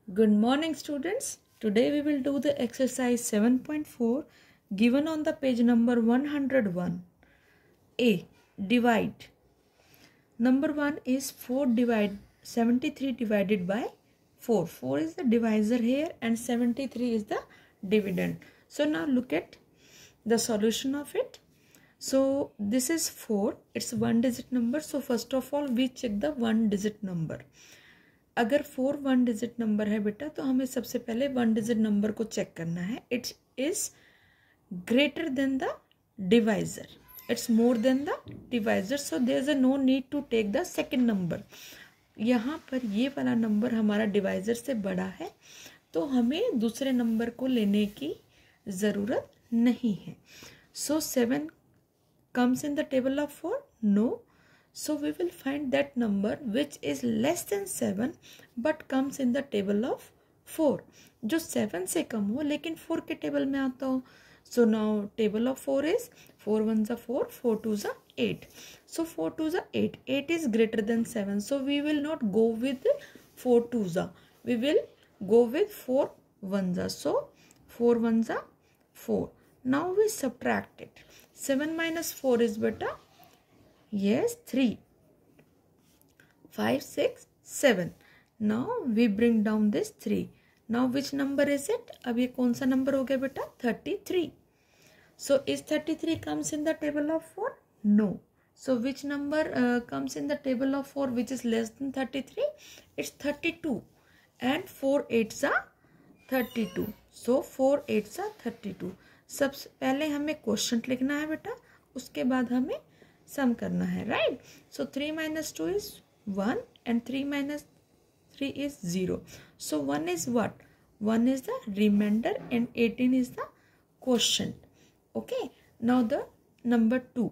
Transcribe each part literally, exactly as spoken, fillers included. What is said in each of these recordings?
Good morning, students. Today we will do the exercise seven point four given on the page number one hundred one. A. Divide. Number one is four divide seventy-three divided by four. four is the divisor here and seventy-three is the dividend. So now look at the solution of it. So this is four. It's one digit number. So first of all we check the one digit number. अगर four one digit number है बेटा तो हमें सबसे पहले one digit number को check करना है. It is greater than the divisor, it's more than the divisor, so there is a no need to take the second number. यहाँ पर ये वाला नंबर हमारा डिवाइजर से बड़ा है तो हमें दूसरे नंबर को लेने की ज़रूरत नहीं है. So seven comes in the table of four, no. So we will find that number which is less than seven but comes in the table of four. जो seven से कम हो लेकिन four के टेबल में आता हो. So now table of four is four ones are four, four twos are eight. So four twos are eight. eight is greater than seven. So we will not go with four twos are. We will go with four ones are. So four ones are four. Now we subtract it. seven minus four is beta. Yes, three. five, six, seven. Now we bring down this three. Now which number is it? अब ये कौन सा number हो गया बेटा? thirty-three. So is thirty-three comes in the table of four? No. So which number uh, comes in the table of four which is less than thirty-three? It's thirty-two. And four eights are thirty-two. So four eights are thirty-two. सबसे पहले हमें question लिखना है बेटा, उसके बाद हमें sum करना है, right. So three minus two is one and three minus three is zero. So one is what? One is the reminder and eighteen is the quotient. Okay, now the number two.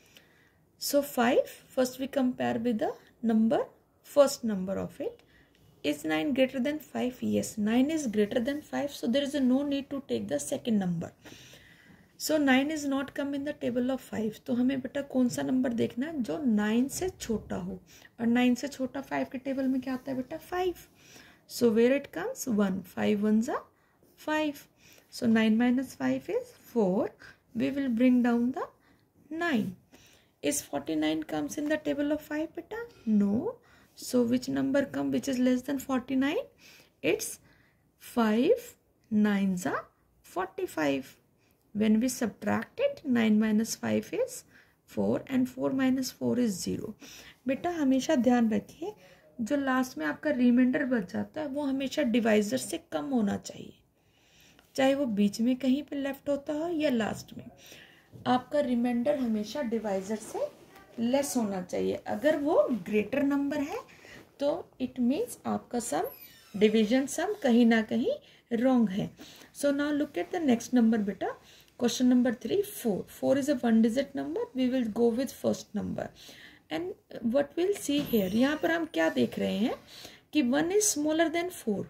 So five, first we compare with the number, first number of it. Is nine greater than five? Yes, nine is greater than five. So there is no need to take the second number. So nine is not come in the table of five. तो हमें बेटा कौन सा number देखना है जो nine से छोटा हो, और नाइन से छोटा फाइव के टेबल में क्या आता है बेटा? Five. So where it comes? One. Five one ज़ा five. So nine minus five is four. We will bring down the nine. Is forty nine comes in the table of five बेटा? No. So which number come which is less than forty nine? It's five. Nine ज़ा forty five. When we subtract it, nine minus five is four and four minus four is zero. बेटा हमेशा ध्यान रखिए जो last में आपका reminder बच जाता है वो हमेशा डिवाइजर से कम होना चाहिए, चाहे वो बीच में कहीं पे लेफ्ट होता हो या लास्ट में. आपका रिमाइंडर हमेशा डिवाइजर से लेस होना चाहिए. अगर वो ग्रेटर नंबर है तो इट मीन्स आपका सम, डिविजन सम कहीं ना कहीं रॉन्ग है. So now look at the next number बेटा. Question number three, four. Four is a one digit number. We will go with first number and what will see here. यहाँ पर हम क्या देख रहे हैं कि one is smaller than four.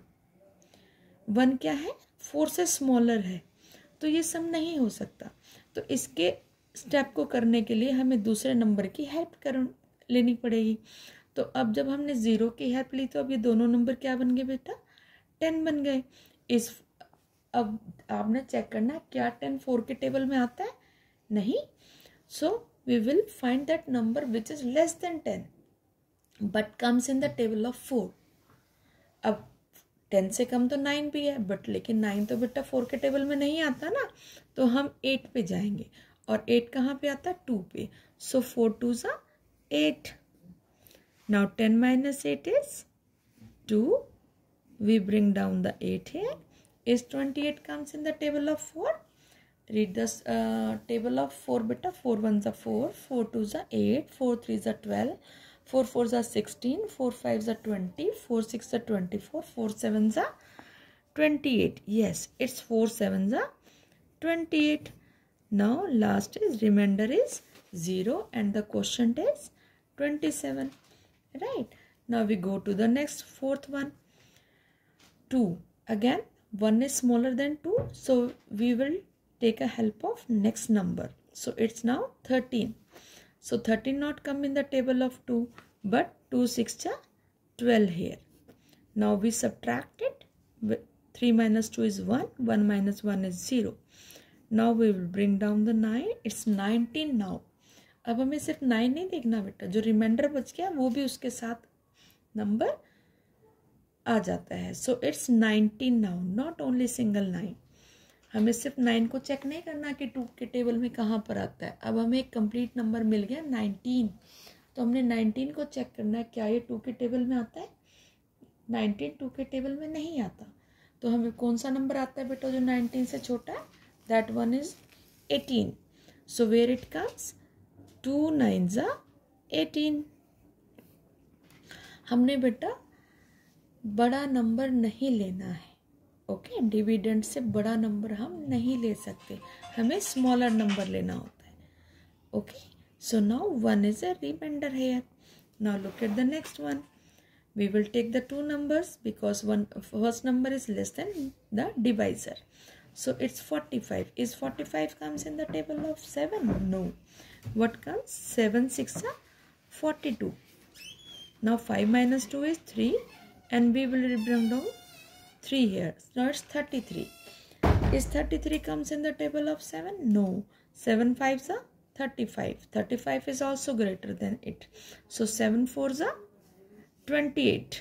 One क्या है? फोर से स्मॉलर है, तो ये सम नहीं हो सकता. तो इसके स्टेप को करने के लिए हमें दूसरे नंबर की हेल्प कर लेनी पड़ेगी. तो अब जब हमने ज़ीरो की हेल्प ली तो अब ये दोनों नंबर क्या बन गए बेटा? टेन बन गए. इस अब आपने चेक करना है क्या टेन फोर के टेबल में आता है? नहीं. So we will find that number which is less than ten but comes in the table of four. अब टेन से कम तो नाइन भी है, बट लेकिन नाइन तो बेटा फोर के टेबल में नहीं आता ना, तो हम एट पे जाएंगे. और एट कहाँ पे आता है? टू पे. सो फोर टू ज़ा eight. Now ten minus eight is two. We bring down the eight here. Is twenty-eight comes in the table of four? Read this uh, table of four beta. four ones are four, four twos are eight, four threes are twelve, four fours are sixteen, four fives are twenty, four sixes are twenty-four, four sevens are twenty-eight. Yes, it's four sevens are twenty-eight. Now last is remainder is zero and the quotient is twenty-seven. Right? Now we go to the next fourth one. two. Again one is smaller than two, so we will take a help of next number. So it's now thirteen. So thirteen not come in the table of two, but two six are twelve here. Now we subtract it. three minus two is one, one minus one is zero. Now we will bring down the nine. It's nineteen now. अब हमें सिर्फ nine नहीं देखना बेटा, जो reminder बच गया वो भी उसके साथ नंबर आ जाता है. So it's nineteen now, not only single nine. हमें सिर्फ नाइन को चेक नहीं करना कि टू के टेबल में कहाँ पर आता है. अब हमें एक कंप्लीट नंबर मिल गया नाइनटीन, तो हमने नाइनटीन को चेक करना है क्या ये टू के टेबल में आता है. नाइनटीन टू के टेबल में नहीं आता, तो हमें कौन सा नंबर आता है बेटा जो नाइनटीन से छोटा है. That one is eighteen. So where it comes, two nine ज़ा एटीन. हमने बेटा बड़ा नंबर नहीं लेना है. ओके, डिविडेंड से बड़ा नंबर हम नहीं ले सकते, हमें स्मॉलर नंबर लेना होता है. Okay, so now one is a reminder here. Now look at the next one. We will take the two numbers because one first number is less than the divisor. So it's forty-five. Is forty-five comes in the table of seven? No. What comes? seven six are forty-two. Now five minus two is three, and we will bring down three here. Now it's thirty-three. Is thirty-three comes in the table of seven? No. seven fives are thirty-five. thirty-five is also greater than it. So seven fours are twenty-eight.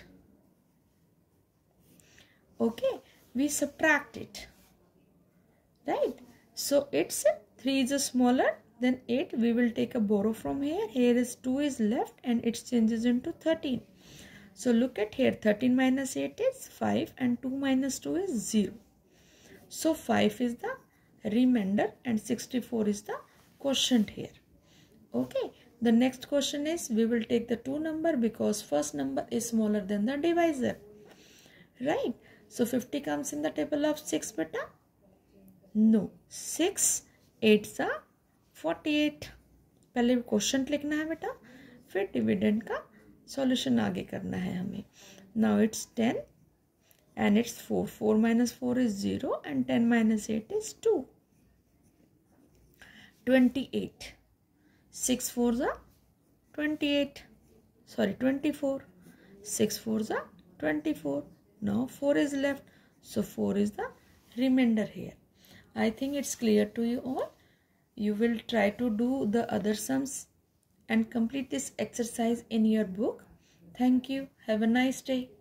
Okay, we subtract it, right? So it's three is smaller than eight. We will take a borrow from here. Here is two is left and it changes into thirteen. So look at here, thirteen minus eight is five and two minus two is zero. So five is the remainder and sixty-four is the quotient here. Okay. The next question is, we will take the two number because first number is smaller than the divisor, right? So fifty comes in the table of six beta? No. six eights are forty-eight. पहले quotient लिखना है बेटा, फिर dividend का solution आगे करना है हमें. Now it's ten and it's four. four minus four is zero and ten minus eight is two. twenty-eight. six fours are twenty-eight. Sorry, twenty-four. six fours are twenty-four. Now four is left. So four is the remainder here. I think it's clear to you all. You will try to do the other sums and complete this exercise in your book. Thank you. Have a nice day.